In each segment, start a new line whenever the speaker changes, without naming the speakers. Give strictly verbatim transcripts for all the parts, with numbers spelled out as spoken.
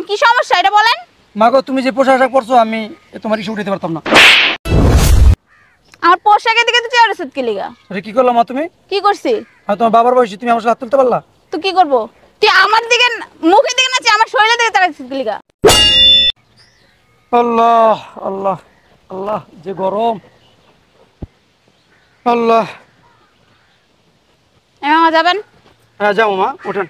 কি সমস্যা এটা বলেন?
মা গো তুমি যে পোশাক আশাক পরছো আমি তোমার ইস্যু উঠাতে পারতাম না।
আমার পোশাকের দিকে তো চেয়ার কি লিগা?
আরে কি করলা মা তুমি?
কি করছি?
আর তোমার বাবার বয়সী তুমি আমার সাথে হাত তুলতে পারলা?
তো কি করব? তুই আমার দিকে মুখের দিকে না আমার শরীরের দিকে তাকাচ্ছিস কি লিগা?
আল্লাহ আল্লাহ আল্লাহ যে গরম। আল্লাহ।
এমন যাবেন?
হ্যাঁ যাবো মা, ওঠেন।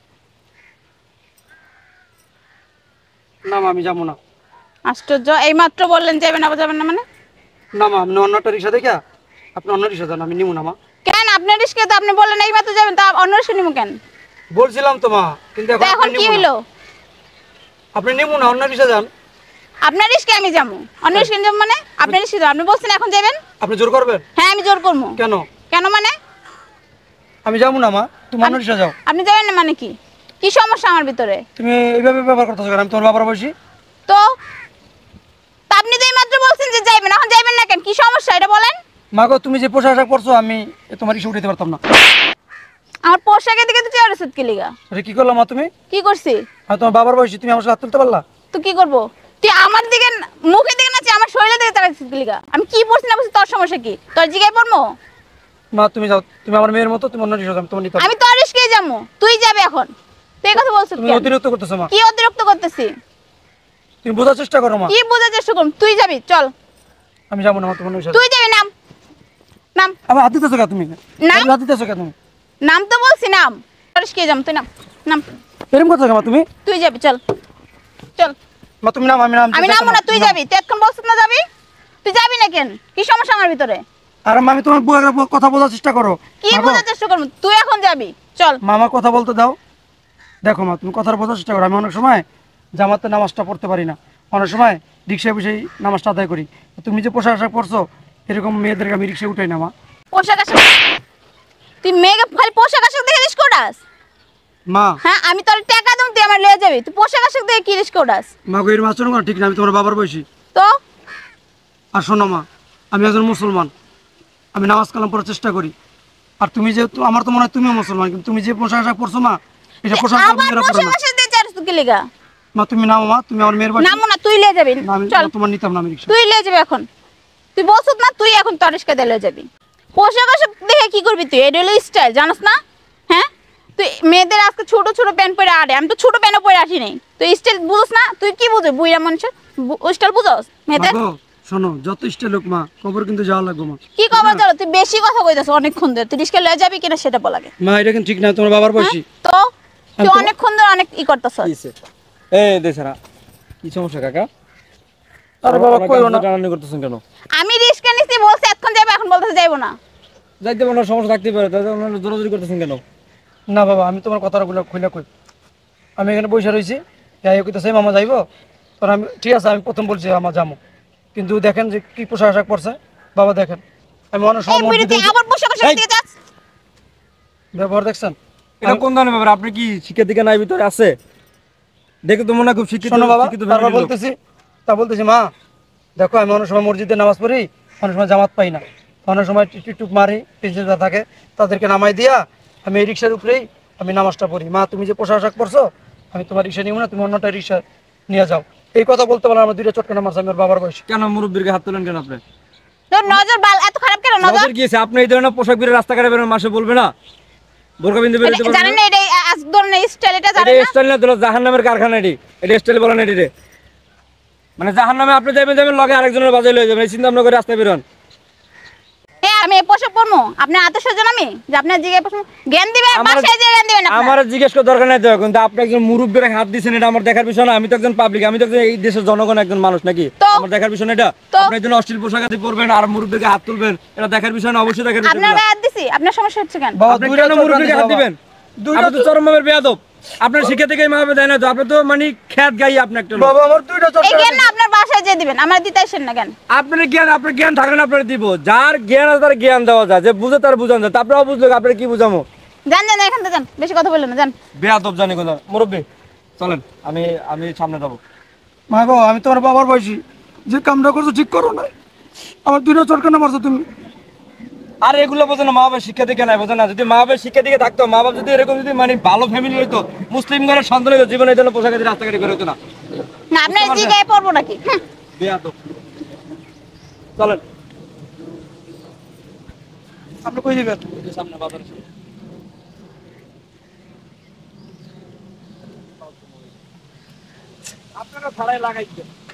না মা আমি যাবো না।
আশ্চর্য, এই মাত্র বললেন যাবেন আবার যাবেন না মানে?
না মা আপনি অন্য একটা রিক্সা দেখা আপনি অন্য রিক্সা যান, আমি নিবো না মা।
কেন আপনার রিস্কে তো আপনি বললেন এই মাত্র যাবেন, তা অন্য রিস্কে নিবো কেন?
বলছিলাম তো মা, কিন্তু এখন
এখন কি হলো?
আপনি নিবো না, অন্য রিক্সা যান।
আপনার রিস্কে আমি যাবো, অন্য রিস্কে যাবো মানে? আপনার রিস্কে আপনি বলছেন এখন যাবেন।
আপনি জোর করবেন?
হ্যাঁ আমি জোর করবো।
কেন?
কেন মানে?
আমি যাবো না মা, তুমি অন্য রিক্সা যাও।
আপনি যাবেন না মানে কি? কি সমস্যা আমার ভিতরে?
তুমি এইভাবে ব্যবহার করতেছো কেন? আমি তোমার বাবার বয়সী।
তো আপনি তো এই মাত্র বলছেন যে যাইবেন, এখন যাইবেন না কেন? কি সমস্যা এটা বলেন?
মা গো তুমি যে পোশাক আশাক পরছো আমি তোমার ইস্যু উঠাতে পারতাম না।
আমার পোশাকের দিকে তো চেয়ার কি লিগা?
আরে কি করলা মা তুমি?
কি করছি?
আর তোমার বাবার বয়সী তুমি আমার সাথে হাত তুলতে পারলা?
তো কি করব? তুই আমার দিকে মুখের দিকে না আমার শরীরের দিকে তাকাচ্ছিস কি লিগা? আমি কি বলছি না বলছি তোর সমস্যা কি? তোর জিগায় পড়মো?
মা তুমি যাও, তুমি আমার মেয়ের মতো, তুমি অন্য রিক্সা যাও, তোমার নিতে হবে।
আমি তোর রিস্কে যাবো, তুই যাবে এখন। তুই এই কথা বলছিস
তুমি
কেন?
অতিরিক্ত করতেছো মা।
কি অতিরিক্ত করতেছি?
তুমি বোঝার চেষ্টা করো মা।
কি বোঝার চেষ্টা করুন? তুই যাবি, চল।
আমি যাবো না মা, তোমার রিক্সা।
তুই যাবি, নাম নাম
আমার হাত দিতেছো কেন তুমি?
নাম।
হাত দিতেছো কেন তুমি?
নাম তো বলছি, নাম। তোর রিস্কে যাম, তুই নাম নাম।
এরকম কথা মা তুমি?
তুই যাবি, চল চল।
মা তুমি নাম, আমি নাম।
আমি নামবো না, তুই যাবি। তুই এখন বলছিস না যাবি, তুই যাবি না কেন? কি সমস্যা আমার ভিতরে?
আরে মা আমি তোমার বউয়ের কথা বোঝার চেষ্টা করো।
কি
মা গো,
বোঝার চেষ্টা করবো? তুই এখন যাবি, চল।
মামা কথা বলতে দাও। দেখো মা তুমি কথা বোঝার চেষ্টা করো। আমি অনেক সময় জামাতে নামাজটা পড়তে পারি না, অনেক সময় রিক্সায় বসেই নামাজটা আদায় করি। তুমি যে পোশাক আশাক পরছো এরকম মেয়েদেরকে আমি রিক্সায় উঠাই না মা।
পোশাক আশাক তুই মেয়েকে খালি পোশাক আশাক দেখে রিস্ক ওঠাস?
মা
হ্যাঁ আমি তোর টাকা দেব, তুই আমার লিয়ে যাবি, তুই পোশাক আশাক দেখে কি রিস্ক ওঠাস?
মা গো এর আচরণ করা ঠিক না, আমি তোমার বাবার বয়সী।
তো
আর শোনো মা, আমি একজন মুসলমান, আমি নামাজ কালাম পড়ার চেষ্টা করি। আর তুমি যে আমার তো মনে হয় তুমিও মুসলমান, কিন্তু তুমি যে পোশাক আশাক পরছো মা, এটা পোশাক
আবার পোশাক আশাক দিয়ে চারছ কি লিগা?
মা তুমি নাও মা, তুমি আমার মেয়ের বয়সী।
নামো না, তুই লিয়ে যাবি,
না, আমি
চল।
তোমার নিতাম না আমি রিক্সা।
তুই লিয়ে যাবি এখন। তুই বলছিস না তুই এখন তোর রিস্কে দিয়ে লিয়ে যাবি। পোশাক আশাক দেখে কি করবি তুই? এটা হলো স্টাইল, জানাস না? হ্যাঁ তুই মেয়েদের আজকে ছোট ছোট প্যান্ট পরে আড়ে, আমি তো ছোট প্যান্টও পরে আসি নাই। তুই স্টাইল বুঝছ না? তুই কি বুঝো বুইরা মানুষের স্টাইল বুঝস মেয়েদের?
মা গো শোনো, যত স্টাইল হোক মা, কবর কিন্তু যাওয়া লাগবে মা।
কি খবর? চলো, তুই বেশি কথা কইতাছ অনেকক্ষণ ধরে। তুই রিস্কে লয়ে যাবি কিনা সেটা বল আগে।
মা এটা কিন্তু ঠিক না, তোমার বাবার বয়সী।
তো তুই অনেকক্ষণ ধরে অনেক ই করতেছ।
এই দেছরা কি সমস্যা কাকা?
আরে বাবা কইও না।
টানাটানি করতেছেন কেন?
আমি রিস্কে নিছি বলছি এখন যাবে, এখন বলতেছে যাইবো না।
যাইতে পারো না, সমস্যা থাকতে পারে, তাহলে আপনারা জোরাজুরি করতেছেন কেন?
না বাবা আমি তোমার কথাগুলো খুলে কই, আমি এখানে বসে রয়েছি, যাই কইতেছে মামা যাইবো, তখন আমি ঠিক আছে আমি প্রথম বলছি আমার যাবো, কিন্তু দেখেন যে কি পোশাক আশাক পরছে বাবা, দেখেন আমি অনেক
এই
সময়
বিরতি
মসজিদে
আবার পোশাক আশাক দিয়ে যাস।
ব্যবহার দেখছেন।
এটা কোন ধরনের ব্যাপার? আপনি কি শিক্ষা দিকে নাই ভিতরে আছে? দেখে তো মনে হয় খুব শিক্ষিত।
শোনো বাবা,
শিক্ষিত
তারপর
family র লোক।
বলতেছি তা বলতেছি মা দেখো আমি অনেক সময় মসজিদে নামাজ পড়ি, অনেক সময় জামাত পাই না, অনেক সময় টিকটুক মারি, প্রিন্সেসরা থাকে তাদেরকে নামাই দিয়া আমি এই রিক্সার উপরেই আমি নামাজটা পড়ি। মা তুমি যে পোশাক আশাক পরছো আমি তোমার রিক্সা নিব না, তুমি অন্যটা রিক্সা নিয়ে যাও। এই কথা বলতে পারলাম আমার দুইটা চটকা নামাজ আমি ওর বাবার বয়সী।
কেন মুরব্বীর গায়ে হাত তোলেন কেন আপনি?
তোর নজর বাল এত খারাপ কেন? নজর
নজর গিয়েছে, আপনি এই ধরনের পোশাক পরে রাস্তাঘাটে বেরোন, মাসে বলবে না বোরকা বিন্দু বেরোতে পারবেন
জানেন
না?
না এটা আজ ধরনের স্টাইল, এটা
এটা
জানেন না?
স্টাইল না, দিল জাহান্নামের কারখানা। এটি এটা স্টাইল বলেন এটি রে, মানে জাহান্নামে আপনি যাবেন যাবেন লগে আরেকজনের বাজাই লয়ে যাবেন, এই চিন্তা ভাবনা করে রাস্তায় বেরোন।
এ আমি এই পোশাক পরবো? আপনার আত্মীয়স্বজন আমি যে আপনার জিজ্ঞাসা পোশাক জ্ঞান দিবে, বাসায় যে জ্ঞান দিবেন আপনার।
আমার জিজ্ঞেস করার দরকার নাই তো, কিন্তু আপনি একজন মুরব্বীর হাত দিচ্ছেন, এটা আমার দেখার বিষয় না। আমি তো একজন পাবলিক, আমি তো একজন এই দেশের জনগণ, একজন মানুষ নাকি?
তো?
আমার দেখার বিষয় না এটা?
তো?
আপনি একজন অশ্লীল পোশাক আদি পরবেন আর মুরব্বীকে হাত তুলবেন, এটা দেখার বিষয় না? অবশ্যই দেখার বিষয়।
আপনার গায়ে হাত দিছি, আপনার সমস্যা হচ্ছে কেন?
বাবা
আপনি
দুইটা
কেন
চটকা
মুরব্বীকে
দিছে
হাত
বাবা।
দিবেন?
দুইটা
আপনি তো চরম ভাবে বেয়াদব। আপনার শিক্ষা থেকে এইভাবে দেয় না তো, আপনি তো মানে খ্যাত গাই আপনি একটা লোক।
বাবা আমার দুইটা
এই
চটকা
জ্ঞান না আপনার বাসায় যে দিবেন, আমার দিতে আসেন না কেন?
আপনার জ্ঞান, আপনার জ্ঞান থাকে না, আপনার দিব। যার জ্ঞান আছে তার জ্ঞান দেওয়া যায়, যে বুঝে তার বুঝান যায়। আপনারাও বুঝলো, আপনার কি বুঝামো?
জান জান এখান থেকে যান, বেশি কথা বললেন না, যান।
বেয়াদব জানি কোন মুরব্বী। চলেন, আমি আমি সামনে যাবো।
মা গো আমি তোমার বাবার বয়সী, যে কামটা করছো ঠিক করো না, আমার দুইটা চটকা মারছো তুমি।
আর এগুলো বোঝে না, মা বাবার শিক্ষা দিকে নাই, বোঝে না। যদি মা বাবার শিক্ষা দিকে থাকতো, মা বাবা যদি এরকম যদি মানে ভালো ফ্যামিলি হইতো, মুসলিম ঘরের সন্তান হইতো, জীবনে এই ধরনের পোশাক দিয়ে রাস্তাঘাটে বের হতো না।
না আপনার
বুঝতে
জিগায় পড়বো নাকি? হুম।
বেয়াদব। চলেন
আপনি কই দিবেন?
সামনে বাজার আপনারা ভাড়ায় লাগাইছেন।